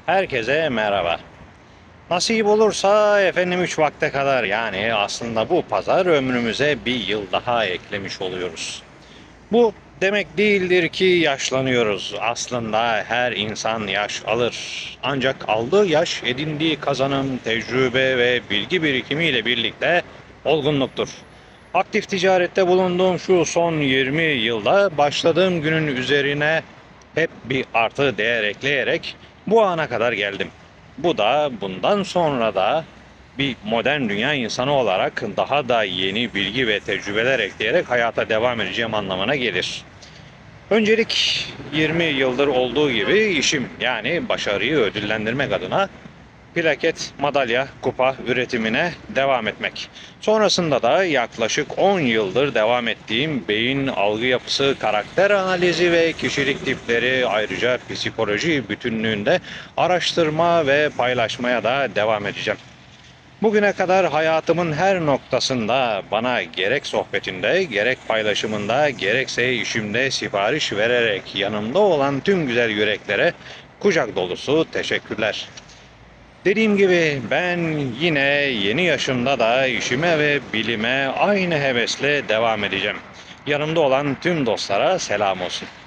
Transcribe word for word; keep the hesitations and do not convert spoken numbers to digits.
Herkese merhaba. Nasip olursa efendim üç vakte kadar yani aslında bu pazar ömrümüze bir yıl daha eklemiş oluyoruz. Bu demek değildir ki yaşlanıyoruz. Aslında her insan yaş alır. Ancak aldığı yaş edindiği kazanım, tecrübe ve bilgi birikimiyle birlikte olgunluktur. Aktif ticarette bulunduğum şu son yirmi yılda başladığım günün üzerine hep bir artı değer ekleyerek bu ana kadar geldim. Bu da bundan sonra da bir modern dünya insanı olarak daha da yeni bilgi ve tecrübeler ekleyerek hayata devam edeceğim anlamına gelir. Öncelik yirmi yıldır olduğu gibi işim yani başarıyı ödüllendirmek adına plaket, madalya, kupa üretimine devam etmek. Sonrasında da yaklaşık on yıldır devam ettiğim beyin algı yapısı, karakter analizi ve kişilik tipleri ayrıca psikoloji bütünlüğünde araştırma ve paylaşmaya da devam edeceğim. Bugüne kadar hayatımın her noktasında bana gerek sohbetinde, gerek paylaşımında, gerekse işimde sipariş vererek yanımda olan tüm güzel yüreklere kucak dolusu teşekkürler. Dediğim gibi ben yine yeni yaşımda da işime ve bilime aynı hevesle devam edeceğim. Yanımda olan tüm dostlara selam olsun.